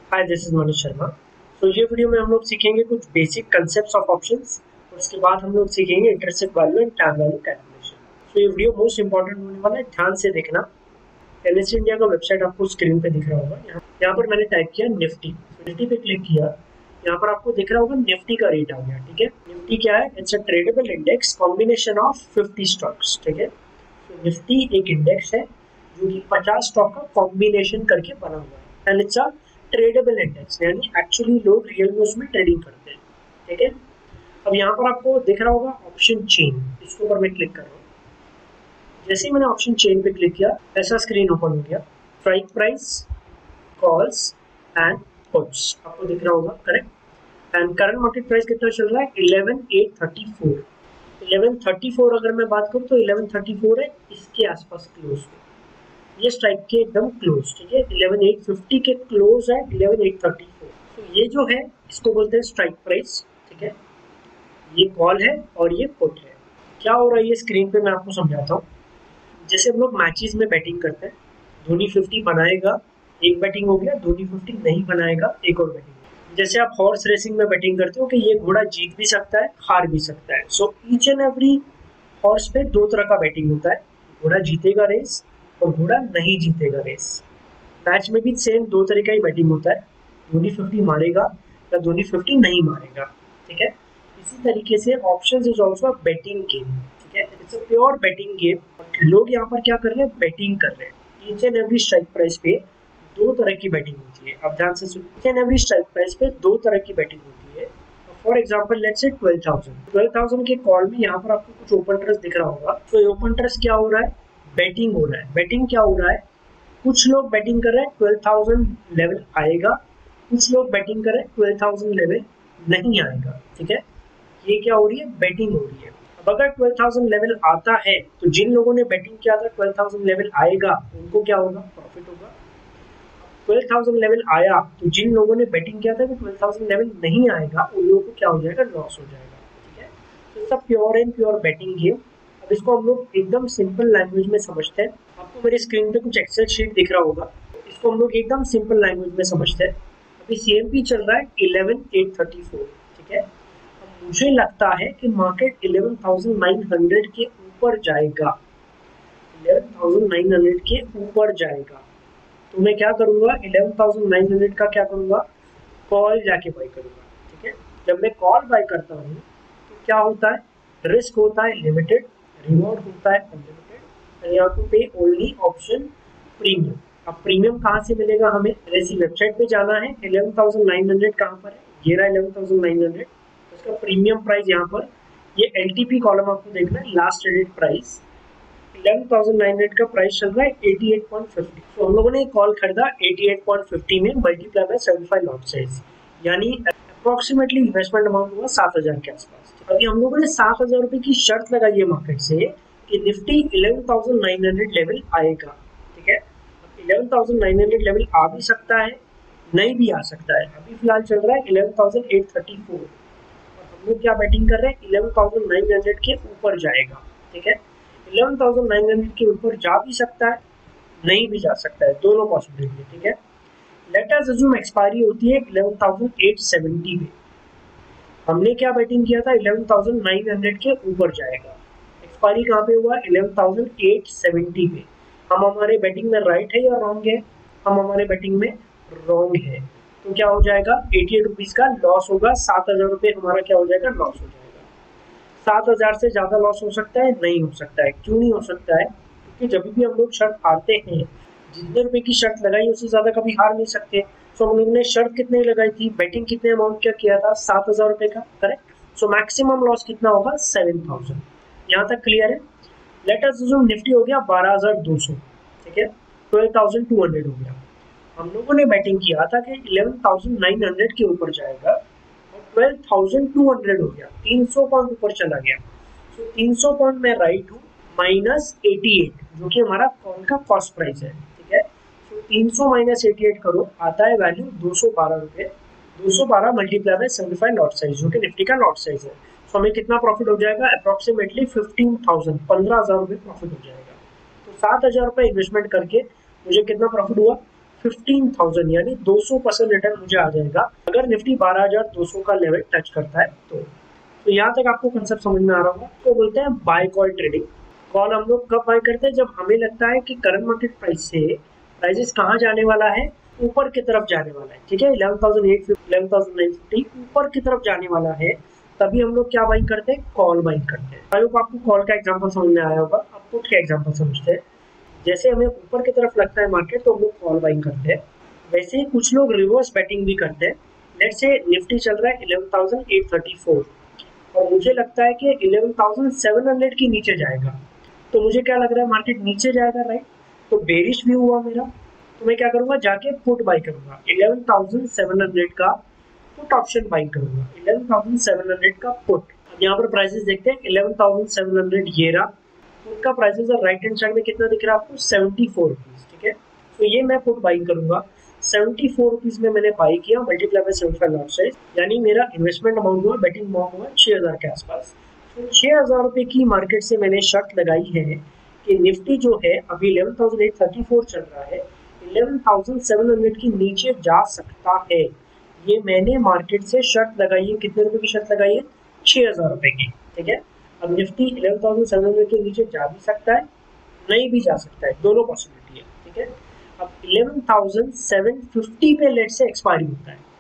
Hi, this is Manish Sharma. ये video में हम लोग सीखेंगे कुछ बेसिक कंसेप्ट्स ऑफ ऑप्शंस और उसके बाद हम लोग सीखेंगे intercept value and time value calculation. ये वीडियो मोस्ट इंपॉर्टेंट होने वाला है, ध्यान से देखना। एनएससी इंडिया का वेबसाइट आपको स्क्रीन पे दिख रहा होगा। यहाँ पर मैंने टाइप किया निफ्टी, निफ्टी पे क्लिक किया। यहाँ पर आपको दिख रहा होगा निफ्टी का रेट आ गया। ठीक है, निफ्टी क्या है? It's a tradable index combination of 50 stocks. ठीक है, निफ्टी एक इंडेक्स है जो कि 50 स्टॉक का कॉम्बिनेशन करके बना हुआ है and it's a tradable index, यानी एक्चुअली लोग रियल में उसमें ट्रेडिंग करते हैं। ठीक है, अब यहाँ पर आपको दिख रहा होगा ऑप्शन चेन, इसके ऊपर मैं क्लिक कर रहा हूँ। जैसे ही मैंने ऑप्शन चेन पे क्लिक किया ऐसा स्क्रीन ओपन हो गया। Strike price, calls and puts आपको दिख रहा होगा, correct. And current market price कितना चल रहा है? 11,834। 1134 अगर मैं बात करूँ तो 1134 है, इसके आसपास क्लोज है। ये स्ट्राइक के एकदम क्लोज। ठीक है, 11,850 के क्लोज है 11,834। तो ये जो है इसको बोलते हैं स्ट्राइक प्राइस। ठीक है, ये कॉल है और ये पुट है। क्या हो रहा है ये स्क्रीन पे मैं आपको समझाता हूँ। जैसे हम लोग मैचेस में बैटिंग करते हैं, धोनी 50 बनाएगा, एक बैटिंग हो गया। धोनी 50 नहीं बनाएगा, एक और बैटिंग। जैसे आप हॉर्स रेसिंग में बैटिंग करते हो कि ये घोड़ा जीत भी सकता है, हार भी सकता है। So each and every horse पे दो तरह का बैटिंग होता है। घोड़ा जीतेगा रेस और घोड़ा नहीं जीतेगा रेस। मैच में भी सेम दो तरीका ही बैटिंग होता है, धोनी 50 मारेगा या धोनी 50 नहीं मारेगा। ठीक है, इसी तरीके से options is also a betting game. ठीक है, it's a pure betting game. लोग यहाँ पर क्या कर रहे हैं? बैटिंग कर रहे हैं। Each and every strike price पे दो तरह की बैटिंग होती है। अब ध्यान से सुनिए, each and every strike price पे दो तरह की बैटिंग होती है। फॉर एग्जाम्पल लेट्स से 12,000 के कॉल में यहाँ पर आपको कुछ ओपन ट्रस्ट दिख रहा होगा। तो ओपन ट्रस्ट क्या हो रहा है? बैटिंग हो रहा है। बैटिंग क्या हो रहा है? कुछ लोग बैटिंग कर रहे हैं 12,000 लेवल आएगा, कुछ लोग बैटिंग कर रहे हैं 12,000 लेवल नहीं आएगा। ठीक है, ये क्या हो रही है? बैटिंग हो रही है। अब अगर 12,000 लेवल आता है तो जिन लोगों ने बैटिंग किया था 12,000 लेवल आएगा, उनको क्या होगा? प्रॉफिट होगा। 12,000 लेवल आया तो जिन लोगों ने बैटिंग किया था कि 12,000 लेवल नहीं आएगा, उन लोगों को क्या हो जाएगा? लॉस हो जाएगा। ठीक है, तो सब pure and pure betting game. अब इसको हम लोग एकदम सिंपल लैंग्वेज में समझते हैं। आपको मेरी स्क्रीन पे कुछ एक्सेल शीट दिख रहा होगा, इसको हम लोग एकदम सिंपल लैंग्वेज में समझते हैं। अभी सीएमपी चल रहा है 11,834। ठीक है, अब मुझे लगता है कि मार्केट 11,900 के ऊपर जाएगा, 11,900 के ऊपर जाएगा। तो मैं क्या करूंगा? 11,900 का क्या करूंगा? कॉल जाके बाय करूंगा। ठीक है, जब मैं कॉल बाय करता हूँ तो क्या होता है? रिस्क होता है लिमिटेड, रिवॉर्ड होता है अनलिमिटेड। यहाँ पे पे ओनली ऑप्शन प्रीमियम। अब प्रीमियम कहाँ से मिलेगा हमें? ऐसी वेबसाइट पे जाना है। 11,900 कहाँ पर है? ये रहा 11,900। उसका प्रीमियम प्राइस यहाँ पर, ये एलटीपी कॉलम आपको देखना है, लास्ट ट्रेडेड प्राइस। 11,900 का प्राइस चल रहा है 88.50। तो हम लोगों ने कॉल खरीदा 88.50 में, मल्टीप्लाई बाय 75 लॉट साइज, यानी अप्रोक्सीमेटली इन्वेस्टमेंट अमाउंट हुआ 7,000 के आसपास। अभी हम लोगों ने 7,000 रुपए की शर्त लगाई है मार्केट से कि निफ्टी 11,900 लेवल आएगा। ठीक है, 11,900 लेवल आ भी सकता है, नहीं भी आ सकता है। अभी फिलहाल चल रहा है 11,834 और हम लोग क्या बैटिंग कर रहे हैं? 11,900 के ऊपर जाएगा। ठीक है, 11,900 के ऊपर जा भी सकता है, नहीं भी जा सकता है, दोनों पॉसिबिलिटी है। ठीक है, लेट अस अज्यूम एक्सपायरी होती है 11,870 में। हमने क्या बैटिंग किया था? 11,900 के ऊपर जाएगा। एक्सपायरी कहाँ पे हुआ? 11,870 पे। हम हमारे बैटिंग में राइट है या रॉन्ग है? हम हमारे बैटिंग में रॉन्ग है। तो क्या हो जाएगा? 88 रुपीज का लॉस होगा। 7,000 रुपये हमारा क्या हो जाएगा? लॉस हो जाएगा। 7,000 से ज्यादा लॉस हो सकता है? नहीं हो सकता है। क्यों नहीं हो सकता है? क्योंकि जब भी हम लोग शर्त हारते हैं, जितने रुपए की शर्त लगाई उससे ज्यादा कभी हार नहीं सकते। सो हम लोगों ने शर्त कितने लगाई थी? बैटिंग कितने अमाउंट क्या किया था? 7,000 रुपए का, करेक्ट। सो मैक्सिमम लॉस कितना होगा? 7,000। यहाँ तक क्लियर है? लेट अस अज्यूम निफ्टी हो गया 12,200। ठीक है, 12,200 हो गया। हम लोगों ने बैटिंग किया था कि 11,900 के ऊपर जाएगा और 12,200 हो गया, 300 पॉइंट ऊपर चला गया। तो 300 पॉइंट में राइट हूँ, माइनस 88 जो कि हमारा कॉल का कॉस्ट प्राइस है। ठीक है, तो 300 माइनस 88 करो, आता है वैल्यू 212 रुपये। 212 मल्टीप्लाई बाय 75 लॉट साइज जो कि निफ्टी का लॉट साइज है। तो हमें कितना प्रॉफिट हो जाएगा? अप्रोक्सीमेटली 15,000, 15,000 रुपये प्रॉफिट हो जाएगा। तो 7,000 रुपये इन्वेस्टमेंट करके मुझे कितना प्रॉफिट हुआ? 15,000 यानी 200% रिटर्न मुझे आ जाएगा अगर निफ्टी 12,200 का लेवल टच करता है तो यहाँ तक आपको कंसेप्ट समझ में आ रहा होगा। तो बोलते हैं बाय कॉल ट्रेडिंग। कॉल हम लोग कब बाय करते हैं? जब हमें लगता है कि करंट मार्केट प्राइस से प्राइसेस कहाँ जाने वाला है, ऊपर की तरफ जाने वाला है, ठीक है, 11,850 11,950 ऊपर की तरफ जाने वाला है, तभी हम लोग क्या बाइंग करते हैं? कॉल बाइंग करते हैं। आई होप आपको कॉल का एग्जांपल समझ में आया होगा। अब पुट का एग्जांपल समझते हैं। जैसे हमें ऊपर की तरफ लगता है मार्केट तो हम लोग कॉल बाइंग करते हैं, वैसे ही कुछ लोग रिवर्स बैटिंग भी करते हैं। लेट्स से निफ्टी चल रहा है 11,834 और मुझे लगता है कि 11,700 के नीचे जाएगा, तो मुझे क्या लग रहा है? मार्केट नीचे जाएगा, राइट? तो बेरिश व्यू हुआ मेरा, तो मैं क्या करूंगा? जाके पुट बाई करूंगा 11,700 का पुट ऑप्शन बाई करूंगा, 11,700 का पुट। अब यहाँ पर प्राइसेस देखते हैं, 11,700 ये रहा, पुट का प्राइसेस है राइट हैंड साइड में कितना दिख रहा है आपको? 74 रुपीज, ठीक है। तो ये मैं पुट बाई करूंगा 74 रुपीज में मैंने बाई किया, मल्टीप्लाई बाय 75 लॉट साइज, यानी मेरा इन्वेस्टमेंट अमाउंट हुआ, बेटिंग अमाउंट हुआ 6,000 के आसपास। तो 6,000 रुपए की मार्केट से मैंने शर्त लगाई है कि निफ्टी जो है अभी 11,834 चल रहा है, 11,700 के नीचे जा सकता है। ये मैंने मार्केट से शर्त लगाई है। कितने रुपए की शर्त लगाई है? 6,000 रुपए की, ठीक है। अब निफ्टी 11,700 के नीचे जा भी सकता है, नहीं भी जा सकता है, दोनों पॉसिबिलिटी है, ठीक है। अब 11,750 पे लेट से एक्सपायरी होता है,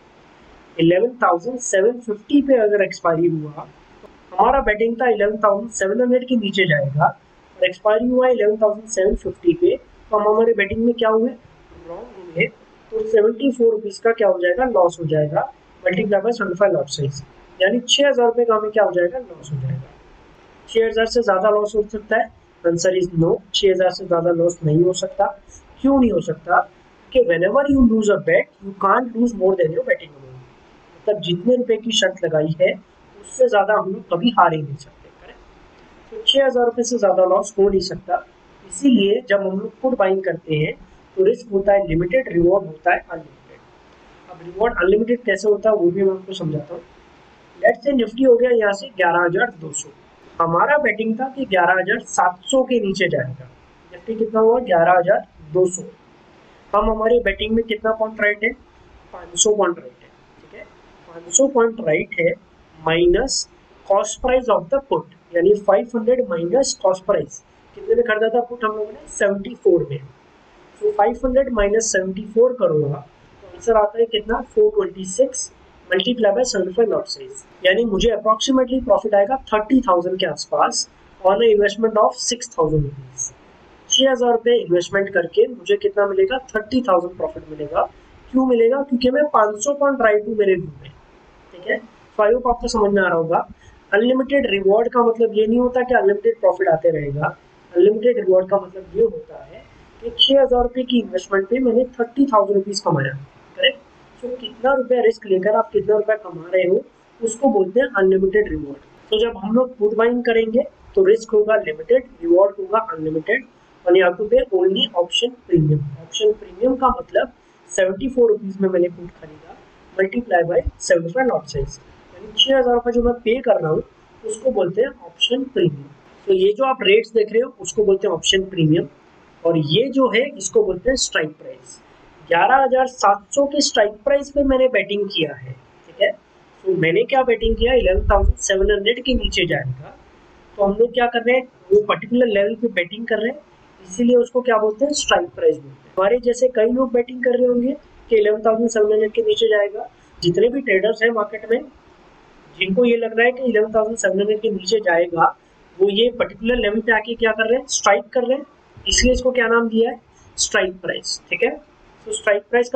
11,750 पे अगर एक्सपायरी हुआ, हमारा बेटिंग था 11,700 के नीचे जाएगा और एक्सपायरी हुआ 11,750 पे, तो हम हमारे बेटिंग में क्या हुए? रॉन्ग हुए। तो 74 रुपीज का क्या हो जाएगा? लॉस हो जाएगा, मल्टीप्लाई बाय 75 लॉट साइज, यानी 6,000 रुपए का हमें क्या हो जाएगा? लॉस हो जाएगा। 6,000 से ज्यादा लॉस हो सकता है? आंसर इज नो, 6,000 से ज्यादा लॉस नहीं हो सकता। क्यों नहीं हो सकता? कि whenever you lose a bet you can't lose more than your betting amount, मतलब जितने रुपए की शर्त लगाई है उससे ज्यादा हम लोग कभी हार ही नहीं सकते, करेक्ट। तो 6,000 रुपए से ज्यादा लॉस हो नहीं सकता। इसीलिए जब हम लोग पुट बाइंग करते हैं तो रिस्क होता है लिमिटेड, रिवॉर्ड होता है अनलिमिटेड। अब रिवॉर्ड अनलिमिटेड कैसे होता है वो भी मैं आपको समझाता हूँ। लेट्स से निफ्टी हो गया यहाँ से 11,200, हमारा बेटिंग था कि 11,700 के नीचे जाएगा। निफ्टी कितना हुआ? 11,200। हम हमारे बेटिंग में कितना पॉइंट राइट है? 500 पॉइंट राइट है, ठीक है। 500 पॉइंट राइट है minus cost price of the put, यानी 500 माइनस कॉस्ट प्राइस। कितने में खरीदा था पुट हम लोगों ने? 74 में। तो 500 माइनस 74 करूंगा तो आंसर आता है कितना? 426 मल्टीप्लाई बाय 75 लॉट साइज, यानी मुझे अप्रोक्सीमेटली प्रॉफिट आएगा 30,000 के आसपास ऑन इन्वेस्टमेंट ऑफ 6,000 रुपीज। 6,000 रुपए इन्वेस्टमेंट करके मुझे कितना मिलेगा? 30,000 प्रॉफिट मिलेगा। क्यों मिलेगा? क्योंकि मैं 500 पॉइंट राइट हूँ मेरे व्यू में, ठीक है। तो आई होप आपको समझ में आ रहा होगा। अनलिमिटेड रिवॉर्ड का मतलब ये नहीं होता कि अनलिमिटेड प्रॉफिट आते रहेगा। अनलिमिटेड रिवॉर्ड का मतलब ये होता है कि 6,000 रुपए की इन्वेस्टमेंट पे मैंने 30,000 रुपीज कमाया, करेक्ट। तो कितना रुपया रिस्क लेकर आप कितना रुपया कमा रहे हो उसको बोलते हैं अनलिमिटेड रिवॉर्ड। तो जब हम लोग पुट बाइंग करेंगे तो रिस्क होगा लिमिटेड, रिवॉर्ड होगा अनलिमिटेड, और यहाँ पे only option premium. Option premium का मतलब 74 रुपीज में मैंने पुट खरीदा, मल्टीप्लाई बाय 75 लॉट साइज, यानी 6,000 रुपये जो मैं पे कर रहा हूँ उसको बोलते हैं ऑप्शन प्रीमियम। तो ये जो आप रेट्स देख रहे हो उसको बोलते हैं ऑप्शन प्रीमियम, और ये जो है इसको बोलते हैं स्ट्राइक प्राइस। 11,700 के स्ट्राइक प्राइस पे मैंने बैटिंग किया है, ठीक है। तो मैंने क्या बैटिंग किया? 11,700 के नीचे जाएगा, तो हम लोग क्या कर रहे हैं? वो पर्टिकुलर लेवल पे बैटिंग कर रहे हैं, इसीलिए उसको क्या बोलते हैं? स्ट्राइक प्राइस बोलते हैं। हमारे जैसे कई लोग बैटिंग कर रहे होंगे कि 11,700 के नीचे जाएगा। जितने भी ट्रेडर्स हैं मार्केट में जिनको ये लग रहा है कि 11,700 के नीचे जाएगा, वो ये पर्टिकुलर लेवल पे आके क्या कर रहे हैं? स्ट्राइक कर रहे हैं, इसलिए इसको क्या नाम दिया है? स्ट्राइक प्राइस, ठीक है। तो स्ट्राइक प्राइस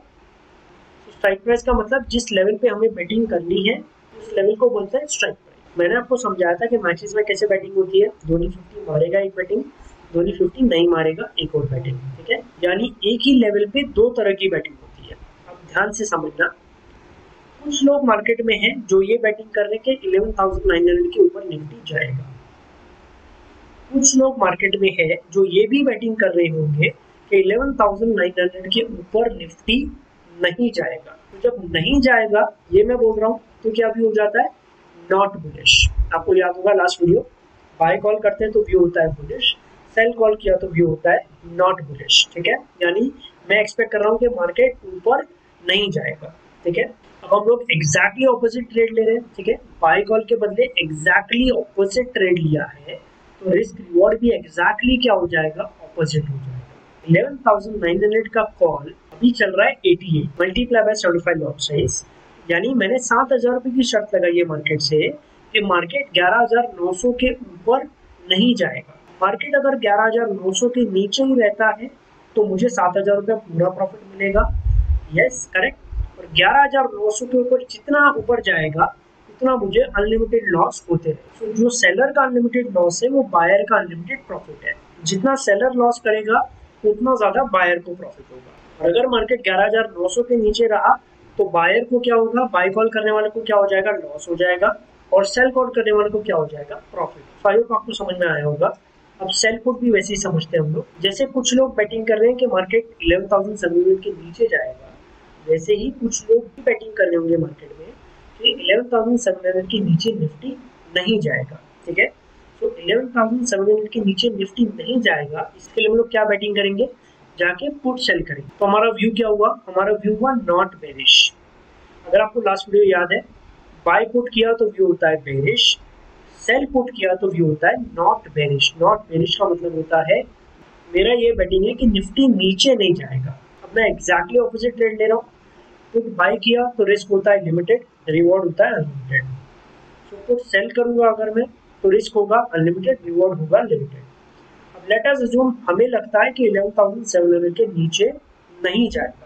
का मतलब जिस लेवल पे हमें बैटिंग करनी है उस लेवल को बोलते हैं स्ट्राइक प्राइस। मैंने आपको समझाया था कि मैचेस में कैसे बैटिंग होती है। धोनी 50 मारेगा एक बैटिंग, धोनी 50 नहीं मारेगा एक और बैटिंग, ठीक है। यानी एक ही लेवल पे दो तरह की बैटिंग होती है। अब ध्यान से समझना, कुछ लोग मार्केट में हैं जो ये बैटिंग कर रहे हैं कि 11,900 के ऊपर निफ्टी जाएगा। कुछ लोग मार्केट में है जो ये भी बैटिंग कर रहे होंगे कि 11,900 के ऊपर निफ्टी नहीं जाएगा। तो जब नहीं जाएगा ये मैं बोल रहा हूँ तो क्या व्यू हो जाता है? Not bullish. आपको याद होगा लास्ट वीडियो, बाय कॉल करते हैं तो व्यू होता है बुलिश, सेल कॉल किया तो व्यू होता है नॉट बुलिश, ठीक है, यानी मैं एक्सपेक्ट कर रहा हूँ कि मार्केट ऊपर नहीं जाएगा, ठीक है। अब हम लोग एग्जैक्टली ऑपोजिट ट्रेड ले रहे हैं, ठीक है, बाय कॉल के बदले एग्जैक्टली ऑपोजिट ट्रेड लिया है, तो रिस्क रिवॉर्ड भी एग्जैक्टली क्या हो जाएगा, ऑपोजिट हो जाएगा। 11,900 का कॉल अभी चल रहा है 88 मल्टीप्लाई बाय 75 लॉट साइज, यानी मैंने 7,000 रुपए की शर्त लगाई है मार्केट से कि मार्केट 11,900 के ऊपर नहीं जाएगा। मार्केट अगर 11,900 के नीचे ही रहता है तो मुझे 7,000 रुपया पूरा प्रॉफिट मिलेगा, यस करेक्ट। और 11,900 के ऊपर जितना ऊपर जाएगा उतना मुझे अनलिमिटेड लॉस होते रहे। तो जो सेलर का अनलिमिटेड लॉस है वो बायर का अनलिमिटेड प्रॉफिट है। जितना सेलर लॉस करेगा उतना ज्यादा बायर को प्रॉफिट होगा। और अगर मार्केट 11,900 के नीचे रहा तो बायर को क्या होगा, बाय कॉल करने वाले को क्या हो जाएगा, लॉस हो जाएगा, और सेल कॉल करने वाले को क्या हो जाएगा, प्रॉफिट। फाइव आपको समझ में आया होगा। अब सेल पुट भी वैसे ही समझते हैं हम लोग। जैसे कुछ लोग बेटिंग कर रहे हैं कि मार्केट 11,700 के नीचे जाएगा, वैसे ही कुछ लोग भी बेटिंग कर रहे होंगे मार्केट में कि 11,700 के नीचे निफ्टी नहीं जाएगा, ठीक है। तो 11,700 के नीचे निफ्टी नहीं जाएगा, इसके लिए हम लोग क्या बेटिंग करेंगे, जाके पुट सेल करेंगे। तो हमारा व्यू क्या हुआ, हमारा व्यू हुआ नॉट बेरिश। अगर आपको लास्ट वीडियो याद है, बाय पुट किया तो व्यू होता है बेरिश, सेल पुट किया तो व्यू होता है नॉट बेरिश। नॉट बेरिश का मतलब होता है मेरा ये बेटिंग है कि निफ्टी नीचे नहीं जाएगा। अब मैं एग्जैक्टली ऑपोजिट ट्रेड ले रहा हूँ, पुट बाय किया तो रिस्क होता है लिमिटेड, रिवॉर्ड होता है अनलिमिटेड। तो पुट सेल करूंगा अगर मैं तो रिस्क होगा अनलिमिटेड, रिवॉर्ड होगा लिमिटेड। अब लेट अस अज्यूम हमें लगता है कि 11,700 के नीचे नहीं जाएगा।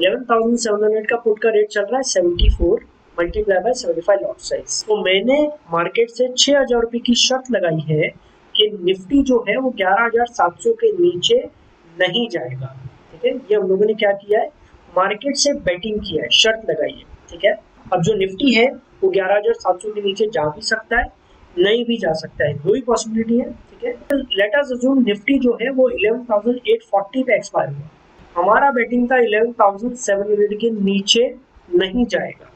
11,700 का पुट का रेट चल रहा है 74 मल्टीप्लाई बाय 75 लॉट साइज। तो मैंने मार्केट से 6,000 रुपए की शर्त लगाई है कि निफ्टी जो है वो 11,700 के नीचे नहीं जाएगा, ठीक है। ये हम लोगों ने क्या किया है, मार्केट से बेटिंग किया है, शर्त लगाई है, ठीक है। अब जो निफ्टी है वो 11,700 के नीचे जा भी सकता है, नहीं भी जा सकता है, दो ही पॉसिबिलिटी है, ठीक है। लेट अस अज्यूम निफ्टी जो है वो 11,840 पे एक्सपायर हुआ, हमारा बेटिंग था 11,700 के नीचे नहीं जाएगा।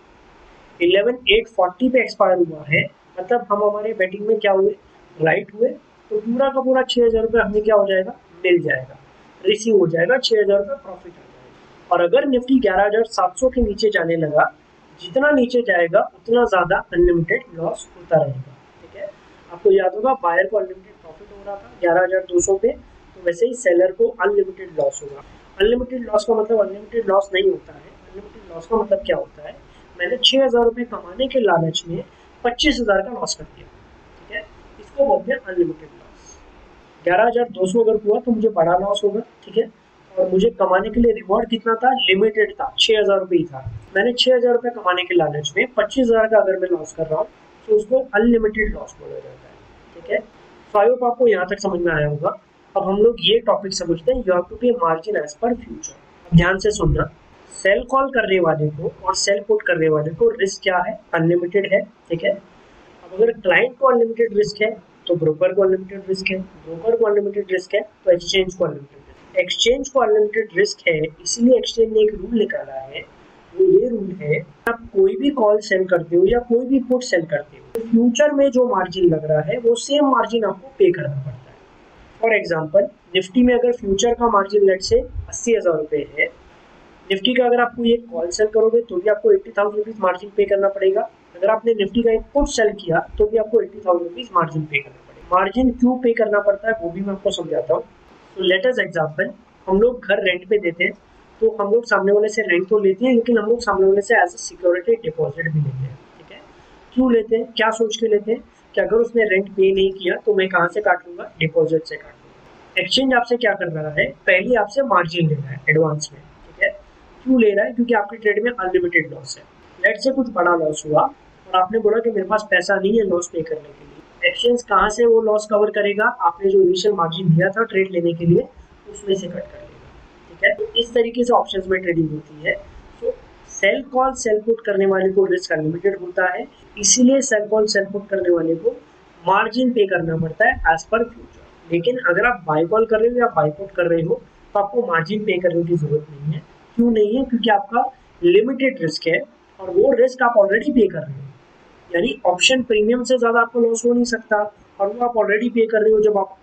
11,840 पे एक्सपायर हुआ है, मतलब हम हमारे बेटिंग में क्या हुए, राइट हुए। तो पूरा का पूरा 6,000 रुपये हमें क्या हो जाएगा, मिल जाएगा, रिसीव हो जाएगा, 6,000 रुपये प्रॉफिट आ जाएगा। और अगर निफ्टी 11,700 के नीचे जाने लगा, जितना नीचे जाएगा उतना ज्यादा अनलिमिटेड लॉस होता रहेगा, ठीक है। आपको याद होगा बायर को अनलिमिटेड प्रॉफिट हो रहा था 11,200 पे, तो वैसे ही सेलर को अनलिमिटेड लॉस होगा। अनलिमिटेड लॉस का मतलब अनलिमिटेड लॉस नहीं होता है। अनलिमिटेड लॉस का मतलब क्या होता है, मैंने 6,000 रुपये कमाने के लालच में 25,000 का लॉस कर दिया, ठीक है, इसको बोलते हैं अनलिमिटेड लॉस। 11,200 अगर हुआ तो मुझे बड़ा लॉस होगा, ठीक है, और मुझे कमाने के लिए रिवॉर्ड कितना था, लिमिटेड था, 6,000 रुपये ही था। मैंने 6,000 रुपये कमाने के लालच में 25,000 का अगर मैं लॉस कर रहा हूँ तो उसको अनलिमिटेड लॉस बोला जाता है, ठीक है। तो आई होप आपको यहाँ तक समझ में आया होगा। अब हम लोग ये टॉपिक समझते हैं, you have to pay margin as per future. ध्यान से सुनना, सेल कॉल करने वाले को और सेल पुट करने वाले को रिस्क क्या है, अनलिमिटेड है, ठीक है। अब अगर क्लाइंट को अनलिमिटेड रिस्क है तो ब्रोकर को अनलिमिटेड रिस्क है, ब्रोकर को अनलिमिटेड रिस्क है तो एक्सचेंज को अनलिमिटेड रिस्क, एक्सचेंज को अनलिमिटेड रिस्क है, इसीलिए एक्सचेंज ने एक रूल निकाला है। वो ये रूल है, आप कोई भी कॉल सेल करते हो या कोई भी पुट सेल करते हो तो फ्यूचर में जो मार्जिन लग रहा है वो सेम मार्जिन आपको पे करना पड़ता है। फॉर एग्जाम्पल निफ्टी में अगर फ्यूचर का मार्जिन लेट से 80,000 रुपये है, निफ्टी का अगर आपको ये कॉल सेल करोगे तो भी आपको 80,000 रुपीज मार्जिन पे करना पड़ेगा। अगर आपने निफ्टी का एक पुट सेल किया तो भी आपको 80,000 रुपीज मार्जिन पे करना पड़ेगा। मार्जिन क्यों पे करना पड़ता है वो भी मैं आपको समझाता हूँ। तो लेट अस एग्जाम्पल, हम लोग घर रेंट पे देते हैं तो हम लोग सामने वाले से रेंट तो लेते हैं, लेकिन हम लोग सामने वाले से एज अ सिक्योरिटी डिपॉजिट भी लेते हैं, ठीक है। क्यों लेते हैं, क्या सोच के लेते हैं कि अगर उसने रेंट पे नहीं किया तो मैं कहाँ से काट लूंगा, डिपॉजिट से काट लूंगा। एक्सचेंज आपसे क्या कर रहा है, पहले आपसे मार्जिन ले रहा है एडवांस में, ठीक है। क्यों ले रहा है, क्योंकि आपके ट्रेड में अनलिमिटेड लॉस है। लेट से कुछ बड़ा लॉस हुआ और आपने बोला कि मेरे पास पैसा नहीं है लॉस पे करने के लिए, एक्सचेंज कहाँ से वो लॉस कवर करेगा, आपने जो इनिशियल मार्जिन दिया था ट्रेड लेने के लिए उसमें से कट कर लेगा, ठीक है। तो इस तरीके से ऑप्शंस में ट्रेडिंग होती है। तो सेल कॉल सेल पुट करने वाले को रिस्क अनलिमिटेड होता है, इसीलिए सेल कॉल सेल पुट करने वाले को मार्जिन पे करना पड़ता है एज पर फ्यूचर। लेकिन अगर आप बाय कॉल कर रहे हो या बाय पुट कर रहे हो तो आपको मार्जिन पे करने की जरूरत नहीं है। क्यों नहीं है, क्योंकि आपका लिमिटेड रिस्क है और वो रिस्क आप ऑलरेडी पे कर रहे हो, यानी ऑप्शन प्रीमियम से ज्यादा आपको लॉस हो नहीं सकता, और वो आप ऑलरेडी पे कर रहे हो जब आप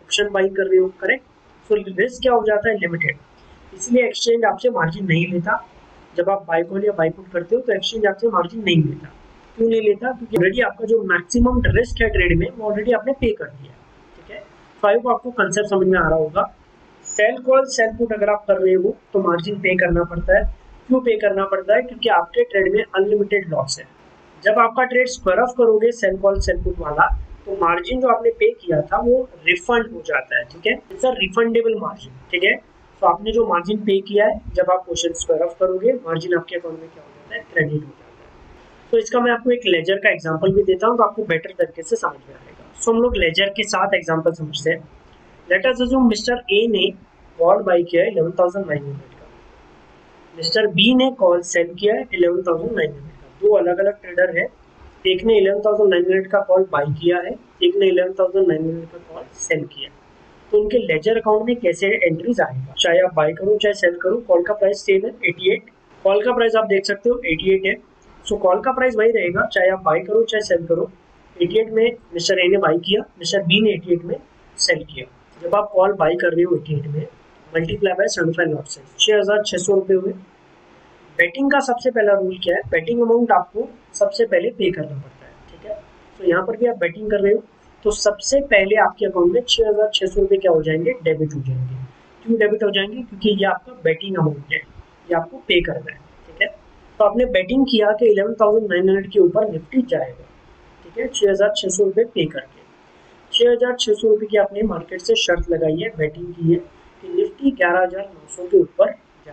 ऑप्शन बाई कर रहे हो, करेक्ट। सो रिस्क क्या हो जाता है, लिमिटेड, इसलिए एक्सचेंज आपसे मार्जिन नहीं लेता। जब आप बाई कॉल या बाई पुट करते हो तो एक्सचेंज आपसे मार्जिन नहीं लेता। क्यों नहीं लेता, क्योंकि ऑलरेडी आपका जो मैक्सिमम रिस्क है ट्रेड में वो ऑलरेडी आपने पे कर दिया, ठीक है। तो आई होप आपको कंसेप्ट समझ में आ रहा होगा। सेल कॉल सेल पुट अगर आप कर रहे हो तो मार्जिन पे करना पड़ता है। क्यों पे करना पड़ता है, क्योंकि आपके ट्रेड में अनलिमिटेड लॉस है। जब आपका ट्रेड स्क्वायर ऑफ करोगे सेल कॉल सेल पुट वाला, तो मार्जिन जो आपने पे किया था वो रिफंड हो जाता है, ठीक है। इट्स अ रिफंडेबल मार्जिन, ठीक है। तो आपने जो मार्जिन पे किया है, जब आप क्वेश्चन स्क्वायर ऑफ करोगे मार्जिन आपके अकाउंट में क्या हो जाता है, क्रेडिट हो जाता है। तो इसका मैं आपको एक लेजर का एग्जांपल भी देता हूँ तो आपको बेटर तरीके से समझ में आएगा। सो हम लोग लेजर के साथ एग्जांपल समझते हैं। Let us assume mister A ने कॉल बाई किया है 11,900 का, मिस्टर बी ने कॉल सेल किया है 11,900 का। दो अलग अलग ट्रेडर है, एक ने 11,900 का कॉल बाई किया है, एक ने 11,900 का कॉल सेल किया। तो उनके लेजर अकाउंट में कैसे एंट्रीज आएगा, चाहे आप बाई करो चाहे सेल करो। कॉल का प्राइस सेम है 88, कॉल का प्राइस आप देख सकते हो 88 है। सो कॉल का प्राइस वही रहेगा चाहे आप बाई करो चाहे सेल करो। 88 में मिस्टर ए ने बाई किया, मिस्टर बी ने 88 में सेल किया। जब आप कॉल बाई कर रहे हो 88 में, मल्टीप्लाई बाय 75 लॉट साइज, 6,600 रुपये हुए। बेटिंग का सबसे पहला रूल क्या है, बेटिंग अमाउंट आपको सबसे पहले पे करना पड़ता है, ठीक है। तो यहाँ पर भी आप बेटिंग कर रहे हो तो सबसे पहले आपके अकाउंट में 6,600 रुपये क्या हो जाएंगे, डेबिट हो जाएंगे। क्यों डेबिट हो जाएंगे, क्योंकि ये आपका बेटिंग अमाउंट है, ये आपको पे करना है, ठीक है। तो आपने बेटिंग किया कि 11,900 के ऊपर निफ्टी जाएगा, ठीक है, 6,600 रुपये पे करके। 6,600 रुपये की आपने मार्केट से शर्त लगाई है, बेटिंग की है कि निफ्टी 11,900 के ऊपर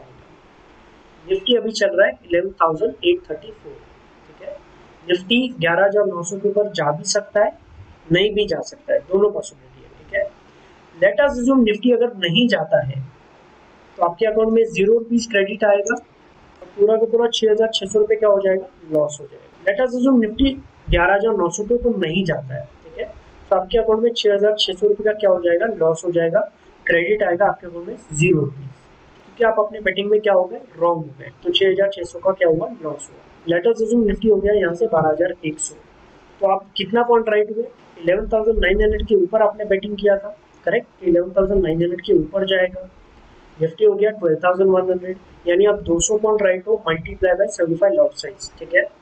जाएगा। निफ्टी अभी चल रहा है 11,834, ठीक है। निफ्टी 11,900 के ऊपर जा भी सकता है, नहीं भी जा सकता है, दोनों पॉसिबिलिटी है, ठीक है। लेट अस अज्यूम निफ्टी अगर नहीं जाता है तो आपके अकाउंट में 0 रुपीज क्रेडिट आएगा और पूरा का पूरा 6,600 रुपये क्या हो जाएगा, लॉस हो जाएगा। लेट अस अज्यूम निफ्टी 11,900 पे तो नहीं जाता है, ठीक है। तो आपके अकाउंट में 6,600 रुपये का क्या हो जाएगा, लॉस हो जाएगा। क्रेडिट आएगा आपके अकाउंट में 0 रुपीज, क्योंकि आप अपने बेटिंग में क्या हो गए, रॉन्ग हो गए। तो 6,600 का क्या हुआ, लॉस हुआ। लेट अस अज्यूम निफ्टी हो गया यहाँ से 12,100, तो आप कितना पॉइंट राइट हुए, 11,900 के ऊपर आपने बेटिंग किया था, करेक्ट। 11,900 के ऊपर जाएगा। निफ्टी हो गया 12,100, यानी आप 200 पॉइंट राइट हो, मल्टीप्लाई बाय 75 लॉट साइज, ठीक है।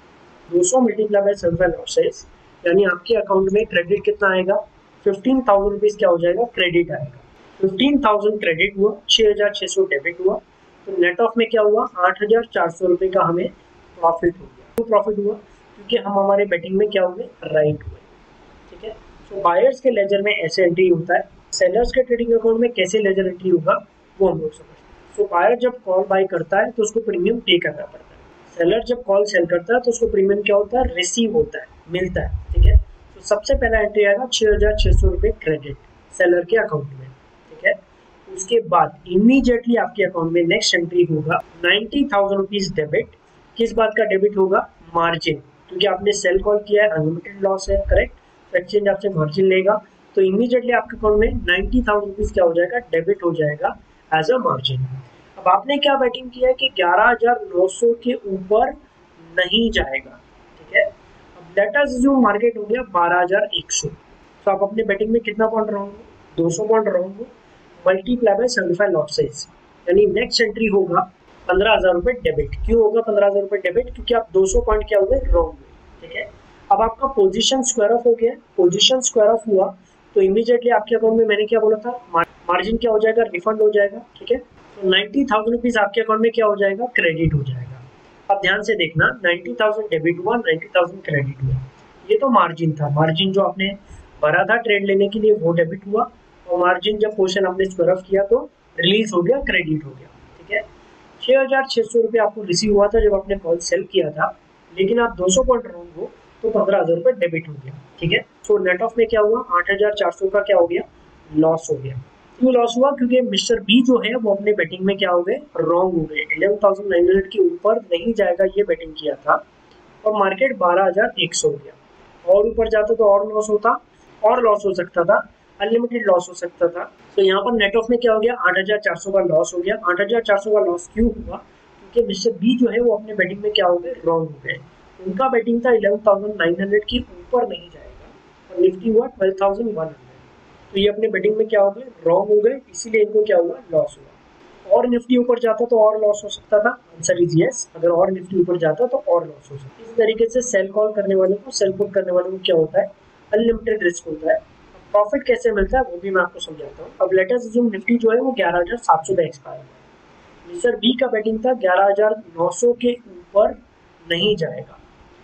200 मल्टीप्लाई बाय 75 लॉट साइज, यानी आपके अकाउंट में क्रेडिट कितना आएगा, 15,000 रुपीज क्या हो जाएगा, क्रेडिट आएगा। 15,000 क्रेडिट हुआ, 6,600 डेबिट हुआ, तो नेट ऑफ में क्या हुआ, 8,400 रुपये का हमें प्रॉफिट हो गया। क्यों प्रॉफिट हुआ, क्योंकि हम हमारे बेटिंग में क्या हुए, राइट हुए, ठीक है। तो बायर्स के लेजर में ऐसे एंट्री होता है, सेलर्स के ट्रेडिंग अकाउंट में कैसे लेजर एंट्री होगा वो हम लोग समझते हैं। तो बायर जब कॉल बाय करता है तो उसको प्रीमियम पे करना पड़ता है। सेलर जब कॉल सेल करता है तो उसको प्रीमियम क्या होता है, रिसीव होता है, मिलता है, ठीक है। तो सबसे पहला एंट्री आएगा 6,600 रुपये क्रेडिट सेलर के अकाउंट में, ठीक है। उसके बाद इमीडिएटली आपके अकाउंट में नेक्स्ट एंट्री होगा 90,000 रुपीज डेबिट। किस बात का डेबिट होगा, मार्जिन, क्योंकि आपने सेल कॉल किया है, अनलिमिटेड लॉस है, करेक्ट। तो एक्सचेंज आपसे मार्जिन लेगा, तो इमीडिएटली आपके अकाउंट में 90,000 रुपीज क्या हो जाएगा, डेबिट हो जाएगा एज अ मार्जिन। अब आपने क्या बेटिंग किया है कि 11,900 के ऊपर नहीं जाएगा, ठीक है। अब लेट अस अज्यूम मार्केट हो गया 12,100, तो आप अपने बेटिंग में कितना पॉइंट रहोगे, 200 पॉइंट रहोगे, मल्टीप्लाई बाय 75 लॉट साइज, यानी नेक्स्ट एंट्री होगा 15,000 रुपये डेबिट। क्यों होगा 15,000 रुपये डेबिट, क्योंकि आप 200 पॉइंट क्या हुए, रॉन्ग हुए, ठीक है। अब आपका पोजीशन स्क्वायर ऑफ हो गया, पोजीशन स्क्वायर ऑफ हुआ तो इमीडिएटली आपके अकाउंट में मैंने क्या बोला था, मार्जिन क्या हो जाएगा, रिफंड हो जाएगा, ठीक है। तो 90,000 रुपीज आपके अकाउंट में क्या हो जाएगा, क्रेडिट हो जाएगा। अब ध्यान से देखना, 90,000 डेबिट हुआ, 90,000 क्रेडिट हुआ, ये तो मार्जिन था। मार्जिन जो आपने भरा था ट्रेड लेने के लिए वो डेबिट हुआ, और मार्जिन जब पोर्शन आपने स्क्वायर ऑफ किया तो रिलीज हो गया, क्रेडिट हो गया, ठीक है। 6,600 रुपये आपको रिसीव हुआ था जब आपने कॉल सेल किया था, लेकिन आप 200 पॉइंट रॉन्ग हो तो 15,000 रुपये डेबिट हो गया, ठीक है। सो नेट ऑफ में क्या हुआ, 8,400 का क्या हो गया, लॉस हो गया। क्यों लॉस हुआ, क्योंकि मिस्टर बी जो है वो अपने बेटिंग में क्या हो गए, रॉन्ग हो गए। 11,900 के ऊपर नहीं जाएगा ये बेटिंग किया था, और मार्केट 12,100 हो गया। और ऊपर जाता तो और लॉस होता, और लॉस हो सकता था, अनलिमिटेड लॉस हो सकता था। तो यहाँ पर नेट ऑफ में क्या हो गया, 8,400 का लॉस हो गया। 8,400 का लॉस क्यों हुआ, क्योंकि मिस्टर बी जो है वो अपने बेटिंग में क्या हो गए, रॉन्ग हो गए। उनका बेटिंग था 11,900 के ऊपर नहीं जाएगा, और निफ्टी हुआ 12,100। तो ये अपने बेटिंग में क्या हो गए, रॉन्ग हो गए, इसीलिए इनको क्या हुआ, लॉस हुआ। और निफ्टी ऊपर जाता तो और लॉस हो सकता था, आंसर इज यस। अगर और निफ्टी ऊपर जाता तो और लॉस हो सकता। इस तरीके से सेल कॉल करने वाले को, सेल पुट करने वाले को क्या होता है, अनलिमिटेड रिस्क होता है। प्रॉफिट कैसे मिलता है वो भी मैं आपको समझाता हूँ। अब लेट अस अज्यूम निफ्टी जो है वो 11,700 पे एक्सपायर हुआ है। मिस्टर बी का बेटिंग था 11,900 के ऊपर नहीं जाएगा।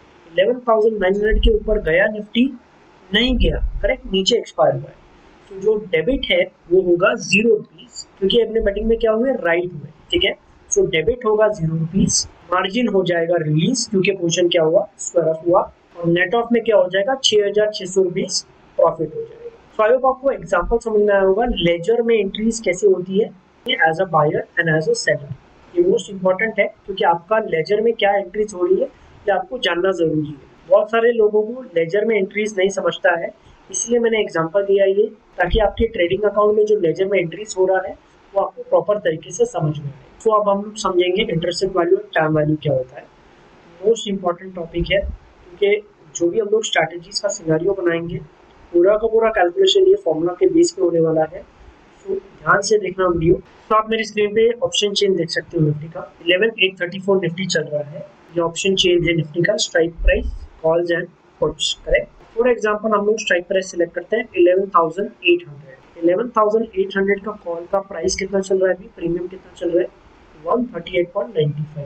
11,900 के ऊपर गया निफ्टी, नहीं गया, करेक्ट, नीचे एक्सपायर हुआ है। तो जो डेबिट है वो होगा 0 रुपीज, क्योंकि अपने बेटिंग में क्या हुए, राइट हुए, ठीक है। सो डेबिट होगा 0 रुपीज, मार्जिन हो जाएगा रिलीज, क्योंकि पोजीशन क्या हुआ, स्क्वायर ऑफ हुआ, और नेट ऑफ में क्या हो जाएगा, 6,600 रुपीज प्रॉफिट हो जाएगा। तो आई होप आपको एग्जाम्पल समझ में आया होगा लेजर में एंट्रीज कैसे होती है as a buyer and as a seller. ये मोस्ट इंपॉर्टेंट है, क्योंकि आपका लेजर में क्या एंट्रीज हो रही है ये आपको जानना जरूरी है। बहुत सारे लोगों को लेजर में एंट्रीज नहीं समझता है, इसलिए मैंने एग्जांपल दिया ये, ताकि आपके ट्रेडिंग अकाउंट में जो लेजर में एंट्रीज हो रहा है वो आपको प्रॉपर तरीके से समझ में आए। तो अब हम लोग समझेंगे इंटरेस्ट वैल्यू और टाइम वैल्यू क्या होता है। मोस्ट इंपॉर्टेंट टॉपिक है, क्योंकि जो भी हम लोग स्ट्रैटेजीज का सिनेरियो बनाएंगे पूरा का पूरा कैलकुलेशन ये फॉर्मूला के बेस पे होने वाला है। तो ध्यान से देखना वीडियो। तो आप मेरी स्क्रीन पे ऑप्शन चेन देख सकते हो निफ्टी का। 11,834 निफ्टी चल रहा है। ये ऑप्शन चेन है निफ्टी का, strike price, calls and puts, correct. For example हम लोग स्ट्राइक प्राइस सिलेक्ट करते हैं 11,800। 11,800 का कॉल का प्राइस कितना चल रहा है अभी, प्रीमियम कितना चल रहा है, 138.95।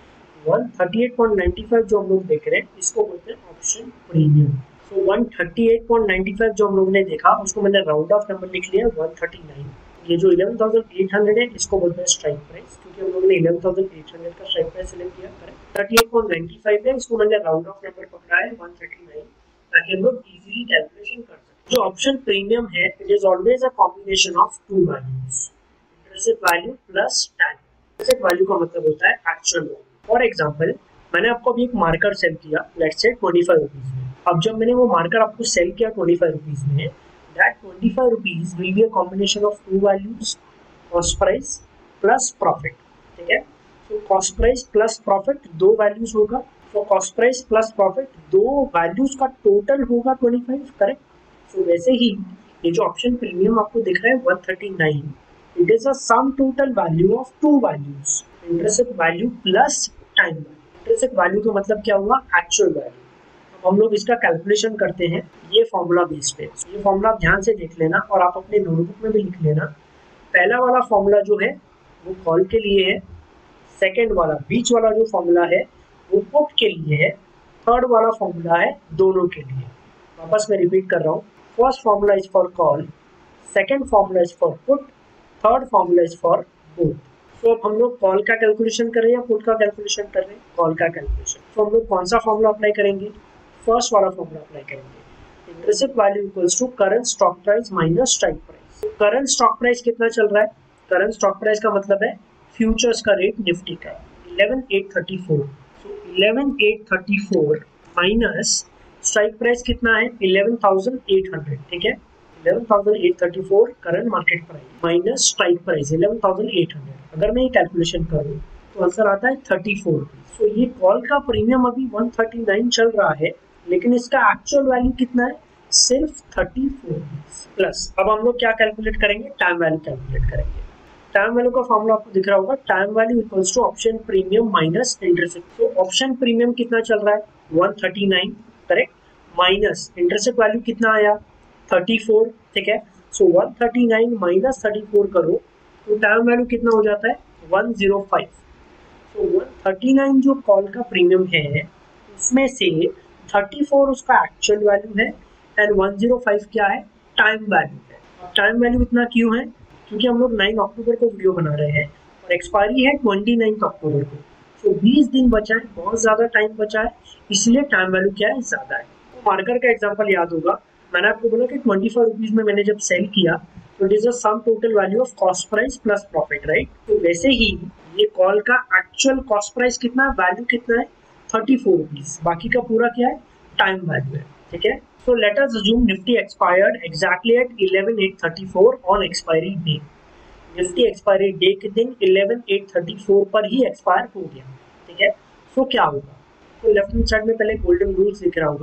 138.95 जो हम लोग देख रहे हैं इसको बोलते हैं ऑप्शन प्रीमियम। तो 138.95 जो हम लोग ने देखा उसको मैंने राउंड ऑफ नंबर लिख लिया 139। ये जो 11,800 है इसको बोलते हैं स्ट्राइक प्राइस, क्योंकि हम लोगों ने 11,800 का स्ट्राइक प्राइस सिलेक्ट किया, करेक्ट। 38.95 है, इसको मैंने राउंड ऑफ नंबर पकड़ा है 139, ताकि हम लोग इजीली कैलकुलेशन कर सकें। जो ऑप्शन प्रीमियम है it is always a combination of two values, interest value plus time. Interest value का मतलब होता है एक्चुअल वैल्यू। फॉर एग्जांपल मैंने आपको अभी एक मार्कर सेल किया, लेट्स से 25 रुपीज में। अब जब मैंने वो मार्कर आपको सेल किया 25 रुपीज में, that 25 rupees will be a combination of two values, cost price plus profit, ठीक है। तो cost price plus profit दो वैल्यूज होगा, तो cost price plus profit दो वैल्यूज का टोटल होगा 25, करेक्ट। तो वैसे ही ये जो ऑप्शन प्रीमियम आपको दिख रहा है 139, it is a sum total value of two values, interest value plus time value. Interest value का मतलब क्या हुआ, एक्चुअल वैल्यू। हम लोग इसका कैलकुलेशन करते हैं ये फॉर्मूला बेस पे। ये फॉर्मूला आप ध्यान से देख लेना और आप अपने नोटबुक में भी लिख लेना। पहला वाला फॉर्मूला जो है वो कॉल के लिए है, सेकंड वाला बीच वाला जो फॉर्मूला है वो पुट के लिए है, थर्ड वाला फॉर्मूला है दोनों के लिए। वापस मैं रिपीट कर रहा हूँ, first formula is for call, second formula is for put, third formula is for both. तो अब हम लोग कॉल का कैलकुलेशन कर रहे हैं या पुट का कैलकुलेशन कर रहे हैं, कॉल का कैलकुलेशन। तो हम लोग कौन सा फॉर्मूला अप्लाई करेंगे, फर्स्ट वाला फॉर्मूला अप्लाई करेंगे। Interest value equals to current stock price minus strike price. Current stock price कितना चल रहा है, करंट स्टॉक प्राइस का मतलब है फ्यूचर्स का रेट निफ्टी का 11,834। तो 11,834 माइनस स्ट्राइक प्राइस कितना है 11,800, ठीक है। 11,834 current market price minus strike price 11,800। अगर मैं ये कैलकुलेशन करूँ तो आंसर आता है 34। तो ये कॉल का प्रीमियम अभी 139 चल रहा है, लेकिन इसका एक्चुअल वैल्यू कितना है, सिर्फ 34 प्लस। अब हम लोग क्या कैलकुलेट करेंगे, टाइम वैल्यू कैलकुलेट करेंगे। टाइम वैल्यू का फॉर्मूला आपको दिख रहा होगा, time value equals to option premium minus interest. तो ऑप्शन प्रीमियम कितना चल रहा है 139, करेक्ट, माइनस इंटरेस्ट वैल्यू कितना आया 34, ठीक है। सो 139 माइनस 34 करो तो टाइम वैल्यू कितना हो जाता है 105। तो 139 जो कॉल का प्रीमियम है उसमें से 34 उसका एक्चुअल वैल्यू है एंड 105 क्या है, टाइम वैल्यू है। टाइम वैल्यू इतना क्यों है, क्योंकि हम लोग 9 अक्टूबर को वीडियो बना रहे हैं और एक्सपायरी है 29 अक्टूबर को। तो 20 दिन बचा है, बहुत ज़्यादा टाइम बचा है, इसलिए टाइम वैल्यू क्या है, ज़्यादा है। तो मार्कर का एग्जाम्पल याद होगा, मैंने आपको बोला कि 25 रुपीज़ में मैंने जब सेल किया तो it is a sum total value of cost price plus profit, right. तो वैसे ही ये कॉल का एक्चुअल कॉस्ट प्राइस कितना, वैल्यू कितना है 34 रुपीज, बाकी का पूरा क्या है, टाइम वैल्यू है, ठीक है। So let us assume Nifty expired exactly at 11,834 on expiry day. Nifty expiry day के दिन 11,834 पर ही एक्सपायर हो गया, ठीक है। सो क्या होगा, तो लेफ्ट हैंड साइड में पहले गोल्डन रूल्स दिख रहा होगा।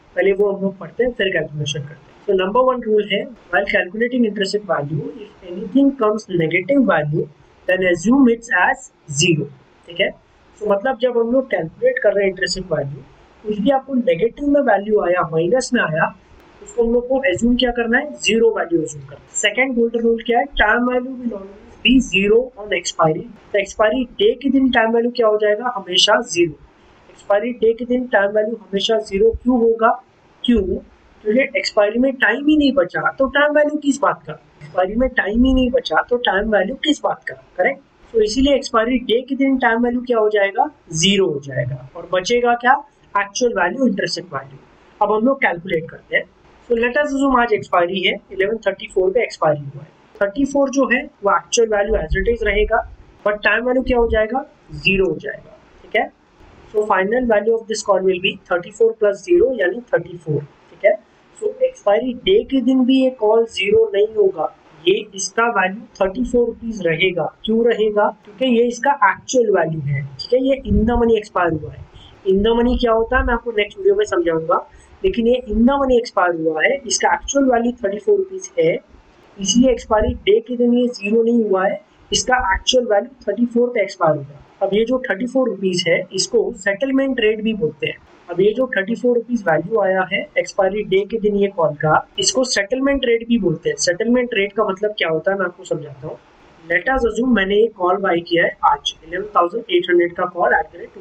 पहले वो हम लोग पढ़ते हैं फिर कैलकुलेशन करते हैं। तो नंबर 1 रूल है, while calculating interest value if anything comes negative value then assume it's as 0। ठीक है, तो मतलब जब हम लोग कैलकुलेट कर रहे हैं इंटरेस्ट वैल्यू, कुछ भी आपको नेगेटिव में वैल्यू आया, माइनस में आया, उसको हम लोग को एज्यूम क्या करना है, 0 वैल्यू एज्यूम करना है। सेकंड गोल्डन रूल क्या है, time value will always be 0 on expiry. तो एक्सपायरी डे के दिन टाइम वैल्यू क्या हो जाएगा, हमेशा 0। एक्सपायरी डे के दिन टाइम वैल्यू हमेशा 0 क्यों होगा, क्यों, क्योंकि एक्सपायरी में टाइम ही नहीं बचा तो टाइम वैल्यू किस बात का, एक्सपायरी में टाइम ही नहीं बचा तो टाइम वैल्यू किस बात का, करेक्ट। तो इसीलिए एक्सपायरी डे के दिन टाइम वैल्यू क्या हो जाएगा, 0 हो जाएगा और बचेगा क्या, एक्चुअल वैल्यू, इंटरेस्ट वैल्यू। अब हम लोग कैलकुलेट करते हैं। तो लेट अस अज्यूम आज एक्सपायरी है, 11/34 पे एक्सपायरी हुआ है। 34 जो है वो actual value as it is रहेगा, बट टाइम वैल्यू क्या हो जाएगा, 0 हो जाएगा। ठीक है, so final value of this call will be 34 plus 0 यानी 34। ठीक है, सो एक्सपायरी डे के दिन भी ये कॉल 0 नहीं होगा, ये इसका वैल्यू 34 रुपीज रहेगा। क्यों रहेगा, क्योंकि ये इसका एक्चुअल वैल्यू है। ठीक है, ये इन द मनी एक्सपायर हुआ है। इन द मनी क्या होता है मैं आपको नेक्स्ट वीडियो में समझाऊंगा, लेकिन ये इन द मनी एक्सपायर हुआ है, इसका एक्चुअल वैल्यू 34 रुपीज है, इसलिए एक्सपायरी डे के दिन ये 0 नहीं हुआ है, इसका एक्चुअल वैल्यू 34 पे एक्सपायर होगा। अब ये जो 34 रुपीज है इसको सेटलमेंट रेट भी बोलते हैं। अब ये जो 34 रुपीज वैल्यू आया है एक्सपायरी डे के दिन ये कॉल का, इसको सेटलमेंट रेट भी बोलते हैं। सेटलमेंट रेट का मतलब क्या होता है मैं आपको समझाता हूँ। लेट अस अज्यूम मैंने ये कॉल बाय किया है आज 11,800 का कॉल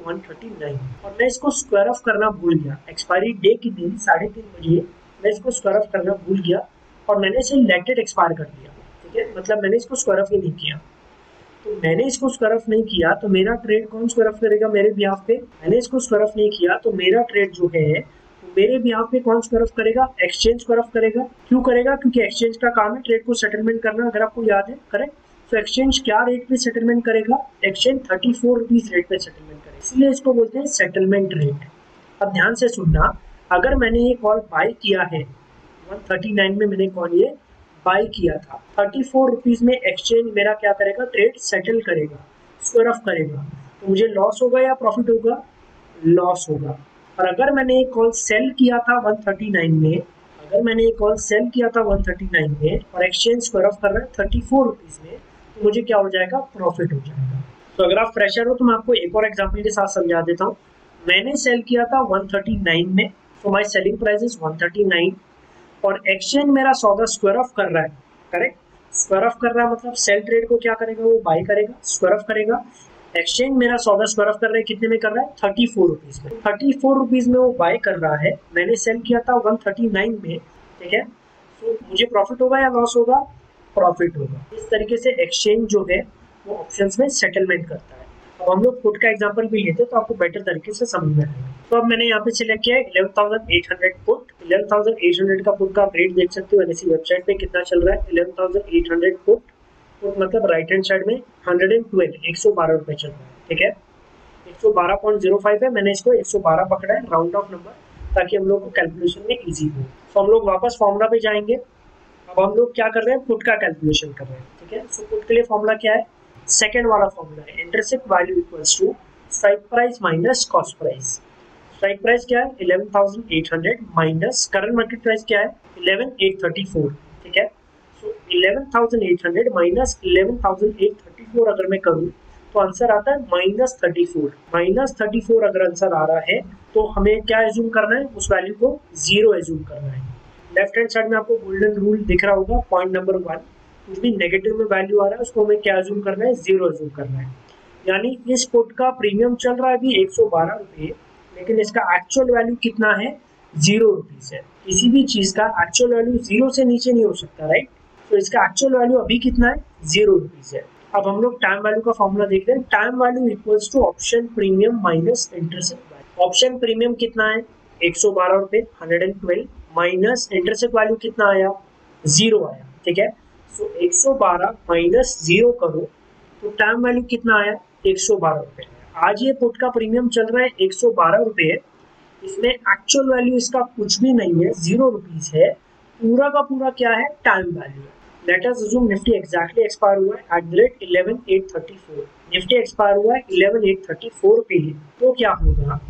@139 और मैं इसको स्क्वायर ऑफ करना भूल गया। एक्सपायरी डे के दिन 3:30 बजे मैं इसको स्क्वायर ऑफ करना भूल गया और मैंने इसे लेट इट एक्सपायर कर दिया। ठीक है, मतलब मैंने इसको स्क्वायर ऑफ ही नहीं किया। तो मैंने इसको स्क्वायर ऑफ नहीं किया तो मेरा ट्रेड कौन स्क्वायर ऑफ करेगा मेरे बिहाफ पे, मैंने इसको स्क्वायर ऑफ नहीं किया तो मेरा ट्रेड जो है मेरे बिहाफ पे कौन स्क्वायर ऑफ करेगा, एक्सचेंज स्क्वायर ऑफ करेगा। क्यों करेगा, क्योंकि एक्सचेंज का काम है ट्रेड को सेटलमेंट करना, अगर आपको याद है, करेक्ट। तो एक्सचेंज क्या रेट पे सेटलमेंट करेगा, एक्सचेंज 34 रुपीज रेट पे सेटलमेंट करेगा, इसलिए इसको बोलते हैं सेटलमेंट रेट। अब ध्यान से सुनना, अगर मैंने ये कॉल बाय किया है 139 में, मैंने कॉल ये बाय किया था, 34 रुपीज में एक्सचेंज मेरा क्या करेगा, ट्रेड सेटल करेगा, स्क्वायर ऑफ करेगा, तो मुझे लॉस होगा या प्रॉफिट होगा, लॉस होगा। और अगर मैंने एक कॉल सेल किया था 139 में, अगर मैंने एक कॉल सेल किया था 139 में और एक्सचेंज स्क्वायर ऑफ कर रहा है 34 रुपीज में, तो मुझे क्या हो जाएगा, प्रॉफिट हो जाएगा। तो अगर आप फ्रेशर हो तो मैं आपको एक और एग्जांपल के साथ समझा देता हूँ। मैंने सेल किया था 139 में, so my selling price is 139 और एक्सचेंज मेरा सौदा स्क्वायर ऑफ कर रहा है, करेक्ट। स्क्वायर ऑफ कर रहा है मतलब सेल ट्रेड को क्या करेगा, वो बाय करेगा, स्क्वायर ऑफ करेगा। एक्सचेंज मेरा सौदा स्क्वायर ऑफ कर रहा है, कितने में कर रहा है, 34 रुपीज में। 34 रुपीज में वो बाय कर रहा है, मैंने सेल किया था 139 में। ठीक है, तो मुझे प्रॉफिट होगा या लॉस होगा, प्रॉफिट होगा। इस तरीके से एक्सचेंज जो है वो ऑप्शंस में सेटलमेंट करता है। अब हम लोग पुट का एग्जांपल भी लेते हैं तो आपको बेटर तरीके से समझ में आएगा। तो अब मैंने यहाँ पे सिलेक्ट किया है 11,800 पुट। 11,800 का पुट का आप रेट देख सकते हो एनएसई वेबसाइट पे कितना चल रहा है, 11,800 पुट। पुट मतलब राइट हैंड साइड में 112 रुपए चल रहा है। ठीक है, 112.05 है, मैंने इसको 112 पकड़ा है, राउंड ऑफ नंबर, ताकि हम लोग को कैलकुलेशन में इजी हो। तो हम लोग वापस फॉर्मूला पे जाएंगे। अब हम लोग क्या कर रहे हैं, पुट का कैलकुलेशन कर रहे हैं। ठीक है, सो पुट के लिए फॉर्मूला क्या है, सेकेंड वाला फॉर्मूला है, intercept value equals to strike price minus cost price. Strike price क्या है, 11,800 माइनस करंट मार्केट प्राइस क्या है, 11,834। ठीक है, सो 11,800 माइनस 11,834 अगर मैं करूँ तो आंसर आता है -34। -34 अगर आंसर आ रहा है तो हमें क्या एज्यूम करना है, उस वैल्यू को 0 एज्यूम करना है। लेफ्ट हैंड साइड में आपको गोल्डन रूल दिख रहा होगा, पॉइंट नंबर 1, कुछ भी नेगेटिव में वैल्यू आ रहा है उसको हमें क्या एज्यूम करना है, 0 एज्यूम करना है। यानी इस पुट का प्रीमियम चल रहा है अभी 112 रुपये, लेकिन इसका एक्चुअल वैल्यू कितना है, 0 रुपीज है। किसी भी चीज का एक्चुअल वैल्यू 0 से नीचे नहीं हो सकता, राइट। तो इसका एक्चुअल वैल्यू अभी कितना है, 0 रुपीज है। अब हम लोग टाइम वैल्यू का फॉर्मूला देख रहे हैं, time value equals to option premium minus intercept value. Option premium कितना है, 112 रुपये, 112 माइनस इंटरसेप्ट वैल्यू कितना आया, 0 आया। ठीक है, सो 112 माइनस 0 करो तो टाइम वैल्यू कितना आया, 112 रुपये। आज ये पुट का प्रीमियम चल रहा है 112 रुपये, इसमें एक्चुअल वैल्यू इसका कुछ भी नहीं है, 0 रुपीज है। पूरा का पूरा क्या है, टाइम वैल्यू है। Let us assume Nifty exactly expire हुआ है @11,834। निफ्टी एक्सपायर हुआ है 11,834 पे, तो क्या होगा,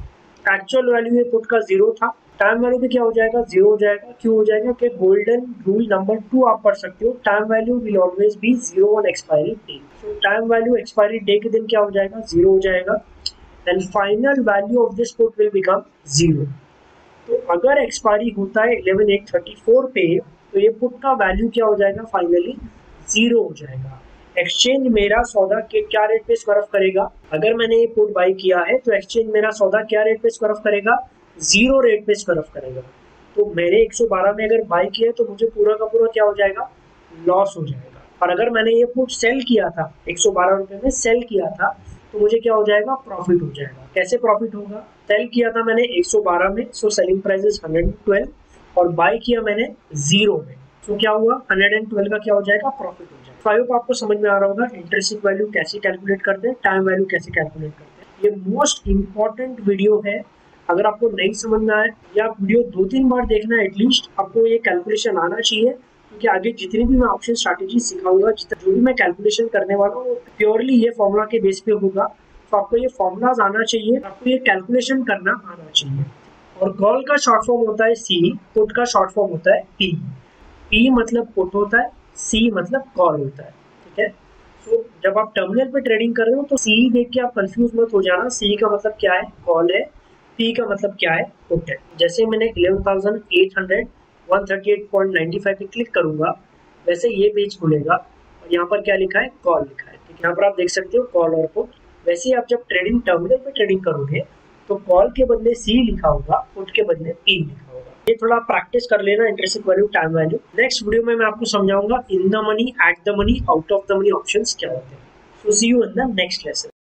एक्चुअल वैल्यू ये पुट का 0 था, टाइम वैल्यू पे क्या हो जाएगा 0 हो जाएगा। क्यों हो जाएगा कि गोल्डन रूल नंबर 2 आप पढ़ सकते हो, time value will always be 0 on expiry day. So time value expiry day के दिन क्या हो जाएगा 0 हो जाएगा and final value of this put will become 0। तो अगर एक्सपायरी होता है 11/8/34 पे तो ये पुट का वैल्यू क्या हो जाएगा फाइनली 0 हो जाएगा। एक्सचेंज मेरा सौदा के क्या रेट पे स्क्वायर ऑफ करेगा, अगर मैंने ये पुट बाई किया है तो एक्सचेंज मेरा सौदा क्या रेट पे स्क्वायर ऑफ करेगा 0 रेट पे स्क्वायर ऑफ करेगा। तो मैंने 112 में अगर बाई किया तो मुझे पूरा का पूरा क्या हो जाएगा लॉस हो जाएगा। और अगर मैंने ये पुट सेल किया था 112 रुपए में सेल किया था तो मुझे क्या हो जाएगा प्रॉफिट हो जाएगा। कैसे प्रॉफिट होगा, सेल किया था मैंने 112 में, सो सेलिंग प्राइस इज 112 और बाय किया मैंने 0 में, तो क्या हुआ 112 का क्या हो जाएगा प्रॉफिट हो जाएगा। आई होप आपको समझ में आ रहा होगा इंट्रिंसिक वैल्यू कैसे कैलकुलेट करते हैं, टाइम वैल्यू कैसे कैलकुलेट करते हैं। ये मोस्ट इंपॉर्टेंट वीडियो है, अगर आपको नहीं समझ में आए या वीडियो 2-3 बार देखना है एटलीस्ट, आपको ये कैलकुलेशन आना चाहिए, क्योंकि आगे जितनी भी मैं ऑप्शन स्ट्रैटेजी सिखाऊंगा, जो भी मैं कैलकुलेशन करने वाला हूँ प्योरली ये फॉर्मूला के बेस पे होगा। तो आपको ये फॉर्मूलाज आना चाहिए, आपको ये कैलकुलेशन करना आना चाहिए। और कॉल का शॉर्ट फॉर्म होता है सी, पुट का शॉर्ट फॉर्म होता है पी। पी मतलब पुट होता है, सी मतलब कॉल होता है, ठीक है। तो जब आप टर्मिनल पे ट्रेडिंग कर रहे हो तो सी देख के आप कंफ्यूज मत हो जाना, सी का मतलब क्या है कॉल है, पी का मतलब क्या है पुट है। जैसे मैंने 11,800 138.95 पे क्लिक करूंगा वैसे ये पेज खुलेगा और यहाँ पर क्या लिखा है कॉल लिखा है, ठीक है। यहाँ पर आप देख सकते हो कॉल और पुट। वैसे ही आप जब ट्रेडिंग टर्मिनल पे ट्रेडिंग करोगे तो कॉल के बदले सी लिखा होगा, पुट के बदले पी लिखा होगा। ये थोड़ा प्रैक्टिस कर लेना, intrinsic value time value. Next video में मैं आपको समझाऊंगा in the money, at the money, out of the money options क्या होते हैं। So see you in the next lesson.